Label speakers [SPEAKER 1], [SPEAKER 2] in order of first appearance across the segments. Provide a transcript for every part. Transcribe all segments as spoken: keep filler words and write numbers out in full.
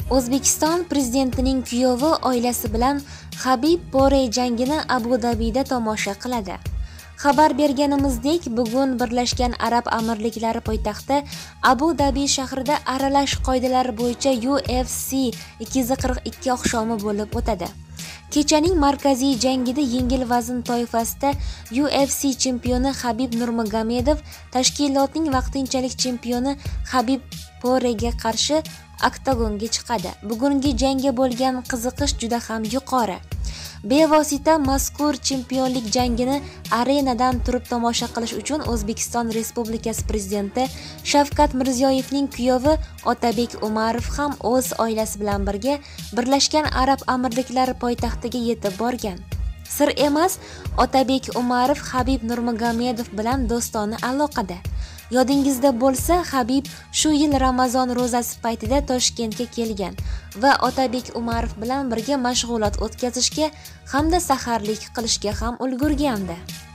[SPEAKER 1] O'zbekiston prezidentining kuyovi oilasi bilan Habib Pore jangini Abu Dabida tomosha qiladi. Xabar berganimizdek, bugun Birlashgan Arab Amirliklari poytaxti Abu Dabi shahrida aralash qoidalar bo'yicha U F C ikki yuz qirq ikki oqshomi bo'lib o'tadi. Kechaning markaziy jangida yengil vazn toifasida U F C chempioni Habib Nurmagomedov tashkilotning vaqtinchalik chempioni Habib Porega qarshi oktagonga chiqadi. Bugungi jangga bo'lgan qiziqish juda ham yuqori. Bevosita mazkur chempionlik jangini arenadan turib tomosha qilish uchun O'zbekiston Respublikasi prezidenti Shavkat Mirziyoyevning kuyovi Otabek Umarov ham o'z oilasi bilan birga Birlashgan Arab Amirliklari poytaxtiga yetib borgan. Sir emas, Otabek Umarov Habib Nurmagomedov bilan do'stona aloqada. Yodingizda bo'lsa, Habib shu yil Ramazon ro'zasi paytida Toshkentga kelgan va Otabek Umarov bilan birga mashg'ulot o'tkazishga hamda saharlik qilishga ham ulgurgandi.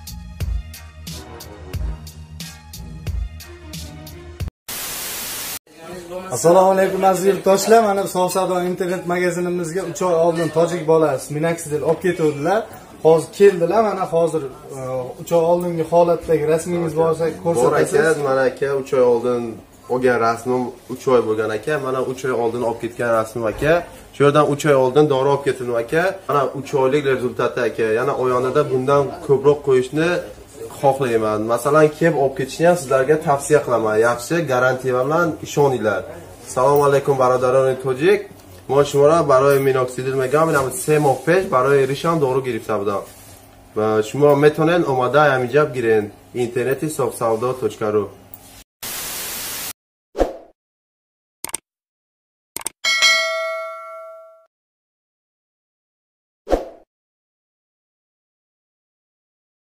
[SPEAKER 2] Assalomu alaykum aziz yurtdoshlar. Mana Savdo internet magazinimizga uch oy oldin tojik bolasi Minaxidel olib ketuvdilar. Hozir keldilar. Mana hozir uch oy oldingi holatdagi rasmingiz bo'lsa ko'rsatasiz.
[SPEAKER 3] Bor aka, mana aka uch oy oldin olgan rasmim uch oy bo'lgan aka. Mana uch oy oldin olib ketgan rasmim aka. Shu yerdan uch oy oldin dori olib ketdim aka. Mana uch oylik rezultati aka. Yana oyonida bundan ko'proq qo'yishni xohlayman. Masalan, kelib olib ketishni ham sizlarga tavsiya qilaman. Yaxshi, garantiya bilan ishoninglar. Assalomu alaykum barodaroni tojik. ما شما را برای مینوکسیدیل میگم اینم سه ماه پیش برای ریشم دارو گرفته بودم و شما میتونین اومده همینجا بگیرین اینترنتی صاف سودا توچکارو